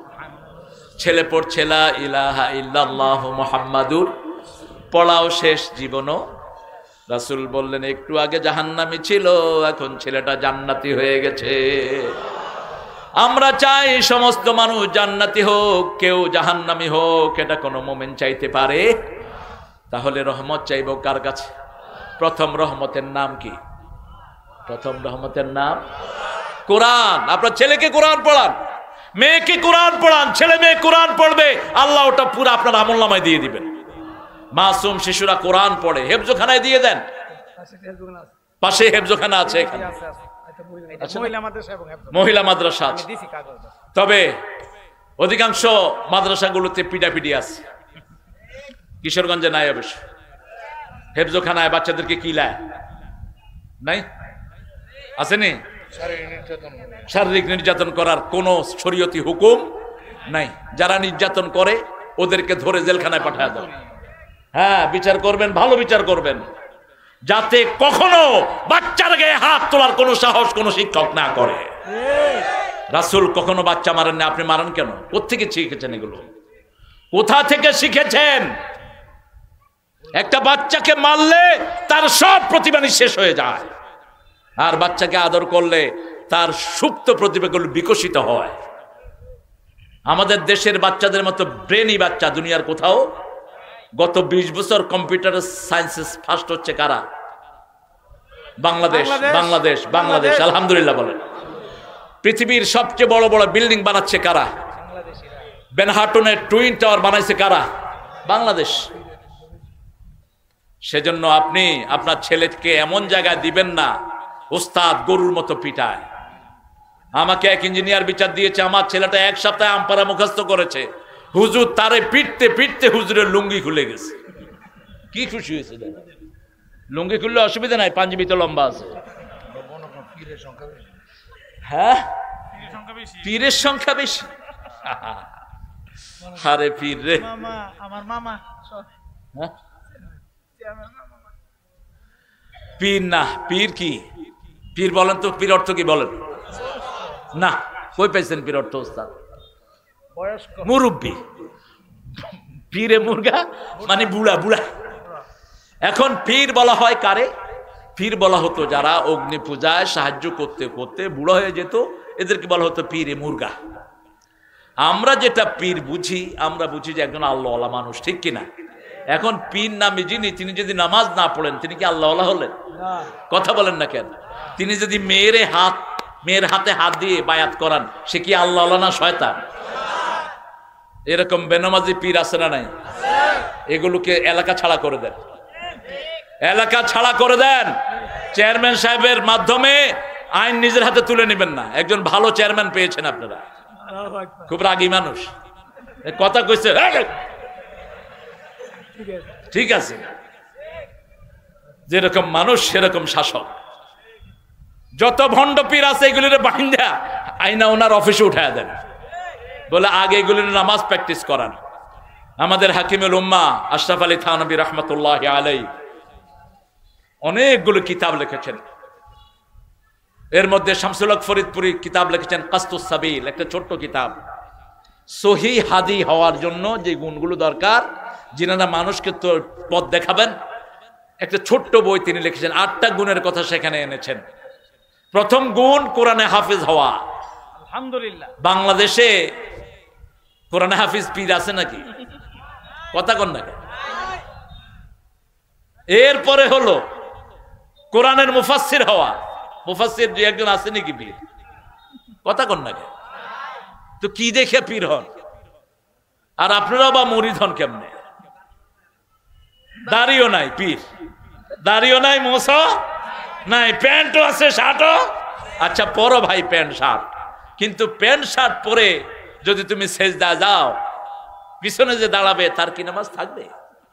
ছেলে পড়ছে লা ইলাহা ইল্লাল্লাহু মুহাম্মাদুর, পড়াও শেষ জীবনও। রাসূল বললেন একটু আগে জাহান্নামী ছিল, এখন ছেলেটা জান্নাতি হয়ে গেছে। আমরা চাই সমস্ত মানুষ জান্নাতি হোক, কেউ জাহান্নামী হোক, এটা কোনো মুমিন চাইতে পারে? তাহলে রহমত চাইব কার কাছে? প্রথম রহমতের নাম কি? প্রথম রহমতের নাম কোরআন। আপনার ছেলেকে কোরআন পড়ান, মেয়েকে কোরআন পড়ান, ছেলে মেয়ে কোরআন পড়বে, আল্লাহ ওটা পুরো আপনার আমলনামায় দিয়ে দিবেন। মাসুম শিশুরা কোরআন পড়ে, হেফজখানায় দিয়ে দেন, পাশে হেফজখানা আছে, এখানে মহিলা মাদ্রাসা আছে। তবে অধিকাংশ মাদ্রাসাগুলোতে পিডাপিডি আছে, কিশোরগঞ্জে নাই অবশ্য। হেফজখানায় বাচ্চাদেরকে কি লায় নাই? আসেনি? শারীরিক নির্যাতন করার কোন শরীয়তি হুকুম নাই। যারা নির্যাতন করে ওদেরকে ধরে জেলখানায় পাঠায় দাও। হ্যাঁ, বিচার করবেন, ভালো বিচার করবেন, যাতে কখনো বাচ্চার গায়ে হাত তোলার কোনো সাহস কোনো শিক্ষক না করে। রাসূল কখনো বাচ্চা মারেন না, আপনি মারেন কেন? কোত্থেকে শিখেছেন এগুলো? কোথা থেকে শিখেছেন? একটা বাচ্চাকে মারলে তার সব প্রতিভা শেষ হয়ে যায়, আর বাচ্চাকে আদর করলে তার সুপ্ত প্রতিভাগুলো বিকশিত হয়। আমাদের দেশের বাচ্চাদের মতো ব্রেনি বাচ্চা দুনিয়ার কোথাও। গত বিশ বছর কম্পিউটার সায়েন্সে ফার্স্ট হচ্ছে কারা? বাংলাদেশ। বাংলাদেশ বাংলাদেশ আলহামদুলিল্লাহ বলেন। পৃথিবীর সবচেয়ে বড় বড় বিল্ডিং বানাচ্ছে কারা? ম্যানহাটনের টুইন টাওয়ার বানাইছে কারা? বাংলাদেশ। সেজন্য আপনি আপনার ছেলেকে এমন জায়গায় দিবেন না ওস্তাদ গরুর মতো পিটায়। আমাকে এক ইঞ্জিনিয়ার বিচার দিয়েছে, আমার ছেলেটা এক সপ্তাহে আমপারা মুখস্থ করেছে, হুজুর তারে পিটতে পিটতে হুজুরের লুঙ্গি খুলে গেছে। কি খুশি হয়েছে? লুঙ্গি খুললে অসুবিধা নাই, পাঞ্জাবি তো লম্বা আছে। হ্যাঁ, পীরের সংখ্যা বেশি। আরে পীর রে, আমার মামা। পীর না, পীর কি? পীর বলেন তো, পীর অর্থ কি বলেন? না, কই পাইছেন পীর অর্থ? ওস্তাদ মুরব্বী। পীরে মুরগা মানে বুড়া বুড়া। এখন পীর বলা হয় কারে? পীর বলা হতো যারা অগ্নি পূজায় সাহায্য করতে করতে বুড়া হয়ে যেত, এদেরকে বলা হতো পীরে মুরগা। আমরা যেটা পীর বুঝি, আমরা বুঝি যে একজন আল্লাহওয়ালা মানুষ, ঠিক কিনা? এখন পীর নামে যিনি, তিনি যদি নামাজ না পড়েন তিনি কি আল্লাহওয়ালা হলেন? কথা বলেন না কেন? তিনি যদি মেয়েরে হাত মেয়ের হাতে হাত দিয়ে বায়াত করান, সে কি আল্লাহ না শয়তান? এরকম বেনামাজি পীর আছে না নাই? এগুলোকে এলাকা ছাড়া করে দেন, এলাকা ছাড়া করে দেন। চেয়ারম্যান সাহেবের মাধ্যমে আইন নিজের হাতে তুলে নেবেন না। একজন ভালো চেয়ারম্যান পেয়েছেন আপনারা, খুব রাগী মানুষ, কথা কইছে ঠিক আছে, যেরকম মানুষ সেরকম শাসক। যত ভণ্ড পীর আছে এগুলির বাহিন্দা আইনা ওনার অফিসে উঠায় দেন, বলে আগে এগুলির নামাজ প্র্যাকটিস করান। আমাদের হাকিমুল উম্মাহ আশরাফ আলী থানভী রহমতুল্লাহ আলাইহি অনেকগুলো কিতাব লিখেছেন। এর মধ্যে শামসুল হক ফরিদপুরি কিতাব লিখেছেন কাসতুস সাবিল, একটা ছোট্ট কিতাব। সহি হাদি হওয়ার জন্য যে গুণগুলো দরকার, যিনারা মানুষকে তো পথ দেখাবেন, একটা ছোট্ট বই তিনি লিখেছেন। আটটা গুণের কথা সেখানে এনেছেন। প্রথম গুণ কোরআনে হাফিজ হওয়া। আলহামদুলিল্লাহ, বাংলাদেশে কোরআনে হাফিজ পীর আছে নাকি? কথা কন না। এরপরে হলো কোরআনের মুফাসসির হওয়া। মুফাসসির দুই একজন আছে নাকি পীর? কথা কন না। তো কি দেখে পীর হন? আর আপনারাও বা মুরিদ হন কেমনে? দাড়িও নাই পীর, দাড়িও নাই, মোছা নাই, প্যান্টও আছে, শার্টও। আচ্ছা পরো ভাই প্যান্ট শার্ট, কিন্তু প্যান্ট শার্ট পরে যদি তুমি সেজদা যাও, পিছনে যে দাঁড়াবে তার কি নামাজ থাকবে?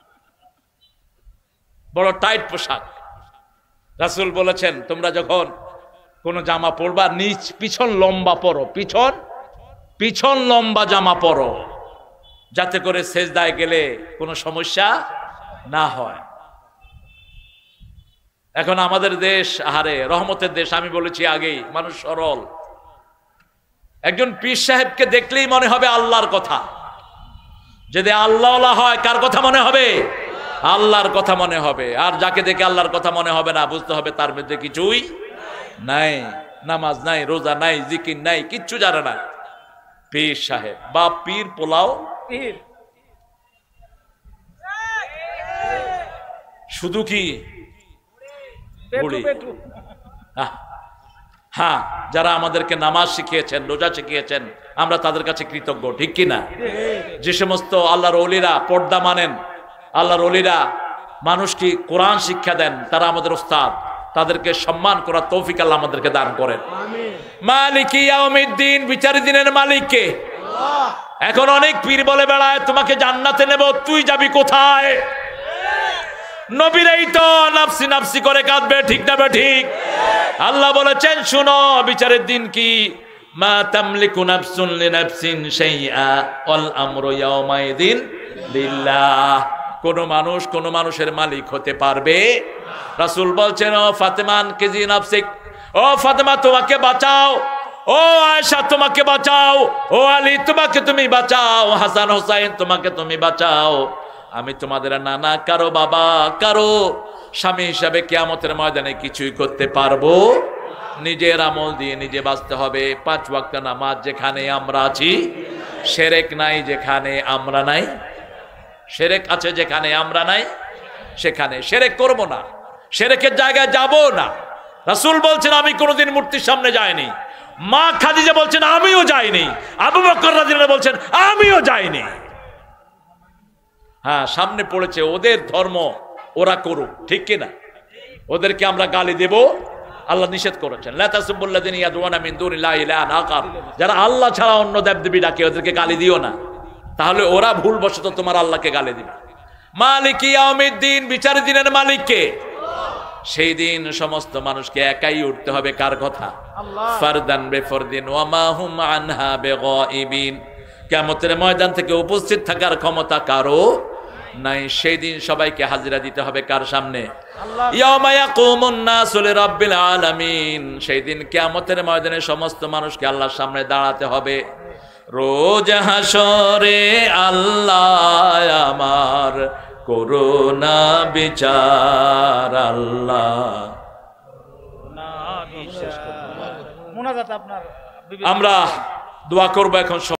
বড় টাইট পোশাক। রাসূল বলেছেন তোমরা যখন কোন জামা পরবা নিচ পিছন লম্বা পরো, পিছন পিছন লম্বা জামা পরো, যাতে করে সেজদায় গেলে কোনো সমস্যা না হয়। এখন আমাদের দেশ আহারে রহমতের দেশ, আমি বলেছি আগেই, মানুষ সরল। একজন পীর সাহেবকে দেখলেই মনে হবে আল্লাহর কথা। যদি আল্লাহ হয় কার কথা মনে হবে? আল্লাহর কথা মনে হবে। আর যাকে দেখে আল্লাহর কথা মনে হবে না, বুঝতে হবে তার মধ্যে কিছুই নাই, নামাজ নাই, রোজা নাই, জিকির নাই, কিচ্ছু জানে না। পীর সাহেব বা পীর পোলাও পীর শুধু কি পেটু পেটু। হ্যাঁ, যারা আমাদেরকে নামাজ শিখিয়েছেন, রোজা শিখিয়েছেন, আমরা তাদের কাছে কৃতজ্ঞ, ঠিক কিনা? যে সমস্ত আল্লাহর ওলিরা পর্দা মানেন, আল্লাহর ওলিরা মানুষকে কোরআন শিক্ষা দেন, তারা আমাদের ওস্তাদ। তাদেরকে সম্মান করার তৌফিক আল্লাহ আমাদেরকে দান করেন। মালিক ইয়াউমিদ্দিন, বিচারের দিনের মালিক কে? এখন অনেক পীর বলে বেড়ায় তোমাকে জান্নাতে নেব, তুই যাবি কোথায়? নবীরাই তো নাফসি নাফসি করে কাঁদবে, ঠিক না? ঠিক। আল্লাহ বলেছেন শুনো, বিচারের দিন কি? মা তামলিকু নাফসুন লিনাফসিন শাইআ ওয়াল আমরু ইয়াওমাইদিন লিল্লাহ। কোন মানুষ কোন মানুষের মালিক হতে পারবে? রাসূল বলছেন ও ফাতেমান কেজি নাফসিক, ও ফাতেমা তোমাকে বাঁচাও, ও আয়েশা তোমাকে বাঁচাও, ও আলী তোমাকে তুমি বাঁচাও, হাসান হোসাইন তোমাকে তুমি বাঁচাও। আমি তোমাদের নানা, কারো বাবা, কারো স্বামী হিসাবে কিয়ামতের ময়দানে কিছুই করতে পারবো? নিজের আমল দিয়ে নিজে বাঁচতে হবে। পাঁচ ওয়াক্ত নামাজ যেখানে আমরা আছি, শিরক নাই যেখানে আমরা নাই, শিরক আছে যেখানে আমরা নাই, সেখানে শিরক করব না, শিরকের জায়গায় যাব না। রাসূল বলছেন আমি কোনোদিন মূর্তির সামনে যাইনি। মা খাদিজা বলছেন আমিও যাইনি। আবু বকর রাদিয়াল্লাহু আনহু বলছেন আমিও যাইনি। হ্যাঁ, সামনে পড়েছে, ওদের ধর্ম ওরা করুক, ঠিক কিনা? ওদেরকে আমরা গালি দেব? আল্লাহ নিষেধ করেছেন লা তাসুবুল্লাযিনা ইয়াদউনা মিন দুনিল্লাহি ইলাহান আখার, যারা আল্লাহ ছাড়া অন্য দেবদেবী ডাকে ওদেরকে গালি দিও না, তাহলে ওরা ভুলবশত তোমার আল্লাহকে গালি দিবে। মালিক ইয়াউমিদ্দিন, বিচারের দিনের মালিক কে? সেই দিন সমস্ত মানুষকে একাই উঠতে হবে। কার কথা? আল্লাহ। ফারদান বিফরদিন ওয়া মা হুম আনহা বিগাইবিন, কিয়ামতের ময়দান থেকে উপস্থিত থাকার ক্ষমতা কারো নাই। সেই দিন সবাইকে হাজিরা দিতে হবে কার সামনে? আল্লাহ। ইয়াউমা ইয়াকুমুন নাসু লিরাব্বিল আলামিন, সেই দিন কিয়ামতের ময়দানে সমস্ত মানুষকে আল্লাহর সামনে দাঁড়াতে হবে। রোজ হাসরে আল্লাহ আমার করুণা বিচার, আল্লাহ মুনাজাত আপনার। আমরা দোয়া করবো এখন।